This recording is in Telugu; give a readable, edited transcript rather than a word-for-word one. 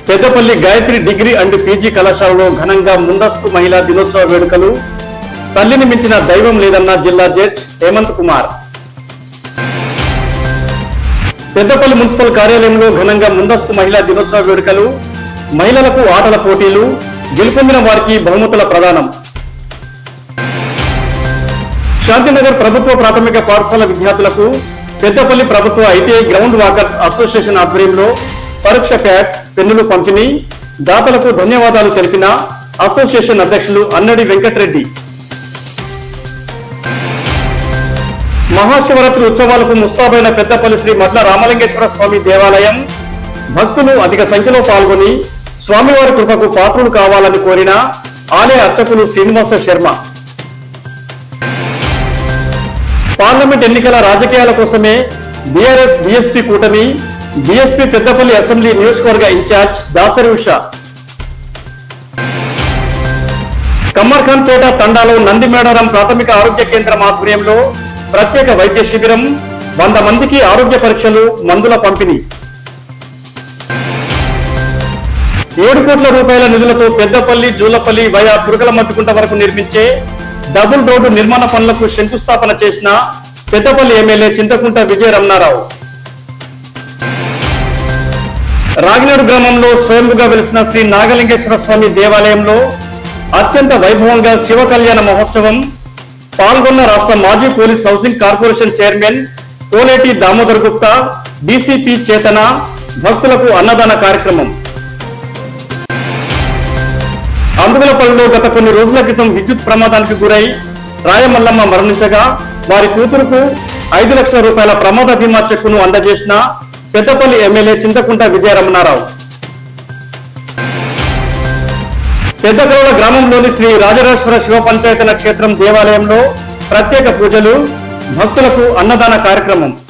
Peddapalli Gayatri degree and PG కళాశాలలో ఘనంగా ముందస్తు మహిళా దినోత్సవ వేడుకలు. తల్లిని మించిన దైవం లేదన్న జిల్లా జడ్జ్ హేమంత్ కుమార్. పెద్దపల్లి మున్సిపల్ కార్యాలయంలో ఘనంగా ముందస్తు మహిళా దినోత్సవ వేడుకలు. మహిళలకు ఆటల పోటీలు, గెలుపొందిన వారికి బహుమతుల ప్రదానం. శాంతినగర్ ప్రభుత్వ ప్రాథమిక పాఠశాల విద్యార్థులకు పెద్దపల్లి ప్రభుత్వ ఐటీఐ గ్రౌండ్ వాకర్స్ అసోసియేషన్ ఆధ్వర్యంలో పరీక్ష ప్యాడ్స్, పెన్నులు పంపిణీ. దాతలకు ధన్యవాదాలు తెలిపిన అసోసియేషన్ అధ్యక్షులు అన్నడి వెంకటరెడ్డి. మహాశివరాత్రి ఉత్సవాలకు ముస్తాబైన పెద్దపల్లి శ్రీ మడ్ల రామలింగేశ్వర స్వామి దేవాలయం. భక్తులు అధిక సంఖ్యలో పాల్గొని స్వామివారి కృపకు పాత్రులు కావాలని కోరిన ఆలయ అర్చకులు శ్రీనివాస శర్మ. పార్లమెంట్ ఎన్నికల రాజకీయాల కోసమే బీఆర్ఎస్ బీఎస్పీ కూటమి. బీఎస్పీ పెద్దపల్లి అసెంబ్లీ నియోజకవర్గ ఇన్ఛార్జ్ దాసరి ఉష. కమ్మర్ఖాన్ పేట తండాలో నందిమేడారం ప్రాథమిక ఆరోగ్య కేంద్రం ఆధ్వర్యంలో ప్రత్యేక వైద్య శిబిరం. 100 మందికి ఆరోగ్య పరీక్షలు, మందుల పంపిణీ. 7 కోట్ల రూపాయల నిధులతో పెద్దపల్లి జూలపల్లి వయా దుర్గలమద్దుకుంట వరకు నిర్మించే డబుల్ రోడ్డు నిర్మాణ పనులకు శంకుస్థాపన చేసిన పెద్దపల్లి ఎమ్మెల్యే చింతకుంట విజయ రమణారావు. రాగినాడు గ్రామంలో స్వయంగా వెలిసిన శ్రీ నాగలింగేశ్వర స్వామి దేవాలయంలో అత్యంత వైభవంగా శివ కళ్యాణ మహోత్సవం. పాల్గొన్న రాష్ట్ర మాజీ police housing corporation chairman Koleti Damodar Gupta, DCP Chetana. భక్తులకు అన్నదాన కార్యక్రమం. అందుగులపల్లిలో గత కొన్ని రోజుల క్రితం విద్యుత్ ప్రమాదానికి గురై రాయమల్లమ్మ మరణించగా వారి కూతురుకు 5 లక్షల రూపాయల ప్రమాద బీమా చెక్కును అందజేసిన పెద్దపల్లి ఎమ్మెల్యే చింతకుంట విజయ రమణారావు. పెద్దకరోడ గ్రామంలోని శ్రీ రాజరాజేశ్వర శివ పంచాయతన క్షేత్రం దేవాలయంలో ప్రత్యేక పూజలు. భక్తులకు అన్నదాన కార్యక్రమం.